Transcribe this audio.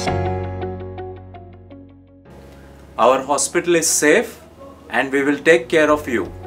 Our hospital is safe and we will take care of you.